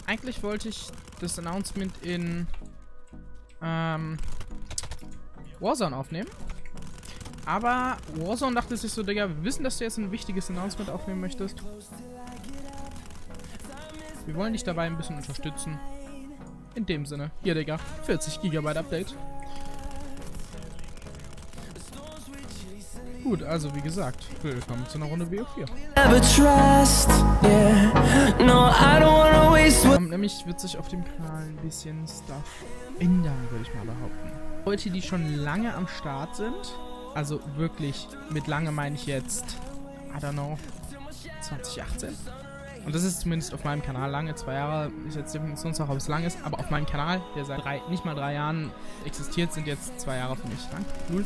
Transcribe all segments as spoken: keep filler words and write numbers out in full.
eigentlich wollte ich das Announcement in ähm, Warzone aufnehmen. Aber Warzone dachte sich so, Digga, wir wissen, dass du jetzt ein wichtiges Announcement aufnehmen möchtest. Wir wollen dich dabei ein bisschen unterstützen. In dem Sinne, hier, Digga, vierzig Gigabyte Update. Gut, also wie gesagt, willkommen zu einer Runde W O vier. Um, nämlich wird sich auf dem Kanal ein bisschen Stuff ändern, würde ich mal behaupten. Leute, die schon lange am Start sind, also wirklich, mit lange meine ich jetzt, I don't know, zwanzig achtzehn. Und das ist zumindest auf meinem Kanal lange, zwei Jahre, ist jetzt Definitionssache, ob es lang ist, aber auf meinem Kanal, der seit drei, nicht mal drei Jahren existiert, sind jetzt zwei Jahre für mich lang. Cool.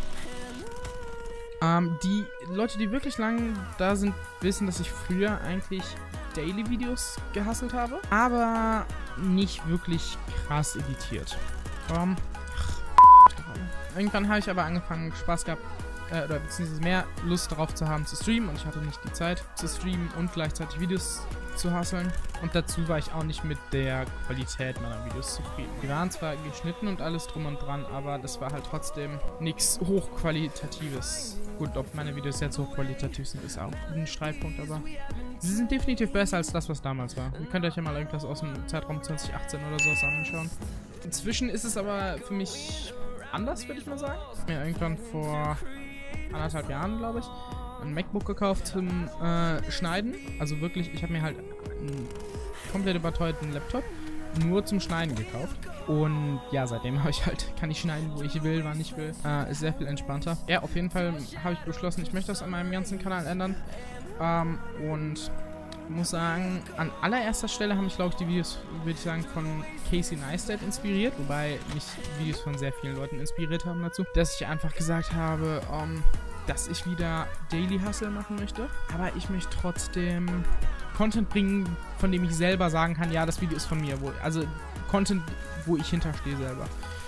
Ähm, die Leute, die wirklich lang da sind, wissen, dass ich früher eigentlich Daily-Videos gehasselt habe, aber nicht wirklich krass editiert. Ähm, Irgendwann habe ich aber angefangen, Spaß gehabt, äh, oder beziehungsweise mehr Lust darauf zu haben zu streamen, und ich hatte nicht die Zeit zu streamen und gleichzeitig Videos zu hustlen. Und dazu war ich auch nicht mit der Qualität meiner Videos zufrieden. Die waren zwar geschnitten und alles drum und dran, aber das war halt trotzdem nichts Hochqualitatives. Gut, ob meine Videos jetzt hochqualitativ sind, ist auch ein Streitpunkt, aber sie sind definitiv besser als das, was damals war. Ihr könnt euch ja mal irgendwas aus dem Zeitraum zwanzig achtzehn oder sowas anschauen. Inzwischen ist es aber für mich anders, würde ich mal sagen. Ich habe mir irgendwann vor anderthalb Jahren, glaube ich, ein MacBook gekauft zum äh, Schneiden. Also wirklich, ich habe mir halt einen komplett überteuerten Laptop nur zum Schneiden gekauft. Und ja, seitdem habe ich halt, kann ich schneiden, wo ich will, wann ich will. Äh, ist sehr viel entspannter. Ja, auf jeden Fall habe ich beschlossen, ich möchte das an meinem ganzen Kanal ändern. Ähm, und muss sagen, an allererster Stelle haben mich, glaube ich, die Videos, würde ich sagen, von Casey Neistat inspiriert, wobei mich Videos von sehr vielen Leuten inspiriert haben dazu, dass ich einfach gesagt habe, um, dass ich wieder Daily Hustle machen möchte, aber ich möchte trotzdem Content bringen, von dem ich selber sagen kann, ja, das Video ist von mir, wo, also Content, wo ich hinterstehe selber.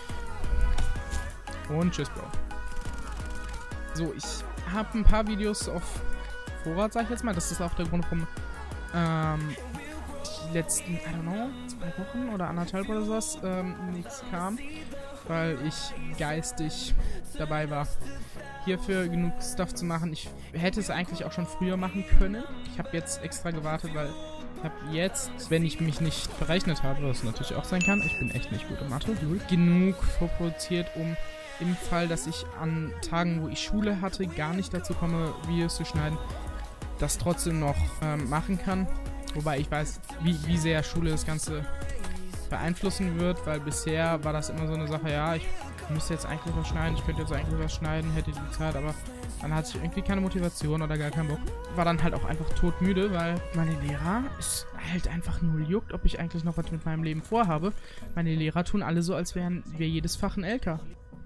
Und tschüss, Bro. So, ich habe ein paar Videos auf Vorrat, sag ich jetzt mal, das ist auch der Grund, warum Ähm, die letzten, I don't know, zwei Wochen oder anderthalb oder sowas, ähm, nichts kam, weil ich geistig dabei war, hierfür genug Stuff zu machen. Ich hätte es eigentlich auch schon früher machen können. Ich habe jetzt extra gewartet, weil ich habe jetzt, wenn ich mich nicht verrechnet habe, was natürlich auch sein kann, ich bin echt nicht gut in Mathe, genug vorproduziert, um im Fall, dass ich an Tagen, wo ich Schule hatte, gar nicht dazu komme, Videos zu schneiden, das trotzdem noch ähm, machen kann. Wobei ich weiß, wie, wie sehr Schule das Ganze beeinflussen wird, weil bisher war das immer so eine Sache, ja, ich müsste jetzt eigentlich was schneiden, ich könnte jetzt eigentlich was schneiden, hätte die Zeit, aber dann hatte ich irgendwie keine Motivation oder gar keinen Bock. War dann halt auch einfach todmüde, weil meine Lehrer es halt einfach null juckt, ob ich eigentlich noch was mit meinem Leben vorhabe. Meine Lehrer tun alle so, als wären wir jedes Fach ein L K.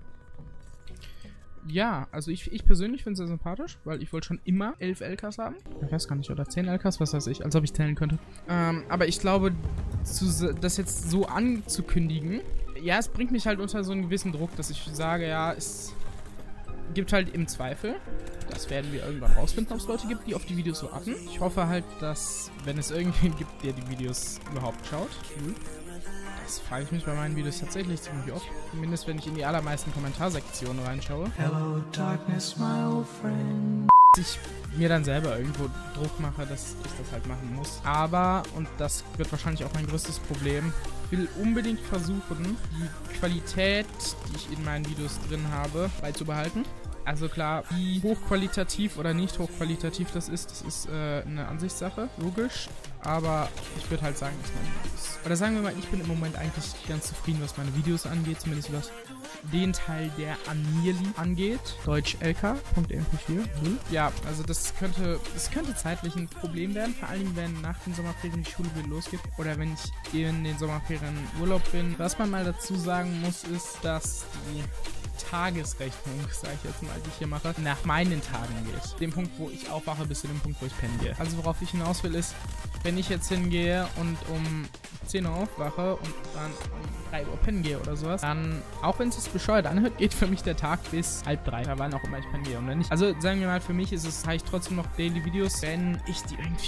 Ja, also ich, ich persönlich finde es sehr sympathisch, weil ich wollte schon immer elf L Ks haben. Ich weiß gar nicht, oder zehn L Ks, was weiß ich, als ob ich zählen könnte. Ähm, aber ich glaube, zu, das jetzt so anzukündigen, ja, es bringt mich halt unter so einen gewissen Druck, dass ich sage, ja, es gibt halt im Zweifel, das werden wir irgendwann rausfinden, ob es Leute gibt, die auf die Videos warten. Ich hoffe halt, dass, wenn es irgendwen gibt, der die Videos überhaupt schaut, das frage ich mich bei meinen Videos tatsächlich ziemlich oft. Zumindest wenn ich in die allermeisten Kommentarsektionen reinschaue. Hello, darkness, my old friend. Ich mir dann selber irgendwo Druck mache, dass ich das halt machen muss. Aber, und das wird wahrscheinlich auch mein größtes Problem, ich will unbedingt versuchen, die Qualität, die ich in meinen Videos drin habe, beizubehalten. Also klar, wie hochqualitativ oder nicht hochqualitativ das ist, das ist äh, eine Ansichtssache, logisch. Aber ich würde halt sagen, dass meine Videos... Oder sagen wir mal, ich bin im Moment eigentlich ganz zufrieden, was meine Videos angeht. Zumindest was den Teil, der an mir liegt, angeht. Deutsch L K Punkt M P vier. Hm. Ja, also das könnte, das könnte zeitlich ein Problem werden. Vor allen Dingen, wenn nach den Sommerferien die Schule wieder losgeht. Oder wenn ich in den Sommerferien Urlaub bin. Was man mal dazu sagen muss, ist, dass die Tagesrechnung, sage ich jetzt mal, die ich hier mache, nach meinen Tagen geht. Dem Punkt, wo ich aufwache, bis zu dem Punkt, wo ich pennen gehe. Also worauf ich hinaus will, ist, wenn ich jetzt hingehe und um zehn Uhr aufwache und dann um drei Uhr pennen gehe oder sowas, dann, auch wenn es sich bescheuert anhört, geht für mich der Tag bis halb drei, da wann auch immer ich pennen gehe. Und wenn nicht, also sagen wir mal, für mich ist es, habe ich trotzdem noch Daily Videos, wenn ich die irgendwie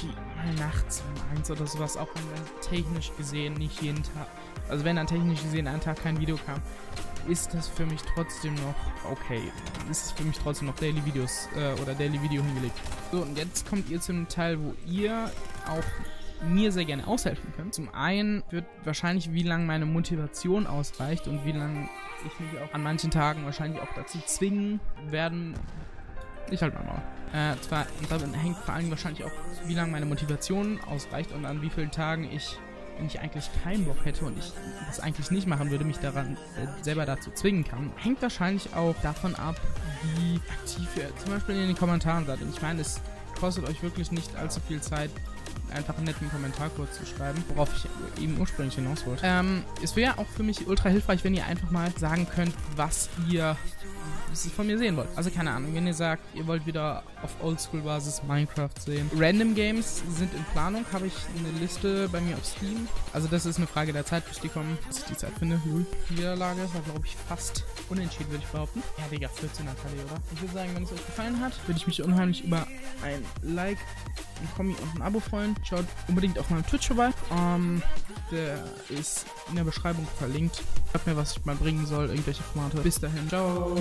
mal nachts um eins oder sowas, auch wenn dann technisch gesehen nicht jeden Tag, also wenn dann technisch gesehen einen Tag kein Video kam, ist das für mich trotzdem noch okay. Ist es für mich trotzdem noch Daily Videos äh, oder Daily Video hingelegt. So, und jetzt kommt ihr zum Teil, wo ihr auch mir sehr gerne aushelfen könnt. Zum einen wird wahrscheinlich, wie lange meine Motivation ausreicht und wie lange ich mich auch an manchen Tagen wahrscheinlich auch dazu zwingen werden. Ich halt mal mal. Äh, zwar, und damit hängt vor allem wahrscheinlich auch, wie lange meine Motivation ausreicht und an wie vielen Tagen ich, wenn ich eigentlich keinen Bock hätte und ich das eigentlich nicht machen würde, mich daran äh, selber dazu zwingen kann. Hängt wahrscheinlich auch davon ab, wie aktiv ihr zum Beispiel in den Kommentaren seid. Und ich meine, es kostet euch wirklich nicht allzu viel Zeit, einfach einen netten Kommentar kurz zu schreiben, worauf ich eben ursprünglich hinaus wollte. Ähm, es wäre auch für mich ultra hilfreich, wenn ihr einfach mal sagen könnt, was ihr von mir sehen wollt. Also keine Ahnung, wenn ihr sagt, ihr wollt wieder auf Oldschool-Basis Minecraft sehen. Random Games sind in Planung, habe ich eine Liste bei mir auf Steam. Also das ist eine Frage der Zeit, bis die kommen, bis ich die Zeit finde. Null. Die Niederlage war, glaube ich, fast unentschieden, würde ich behaupten. Ja, Digga, vierzehner K D, oder? Ich würde sagen, wenn es euch gefallen hat, würde ich mich unheimlich über ein Like, ein Kommi und ein Abo freuen. Schaut unbedingt auf meinem Twitch vorbei. Ähm, der ist in der Beschreibung verlinkt. Schreibt mir, was ich mal bringen soll, irgendwelche Formate. Bis dahin, ciao.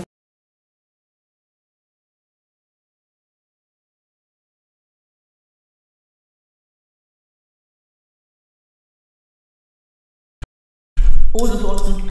Oh, das ist unten.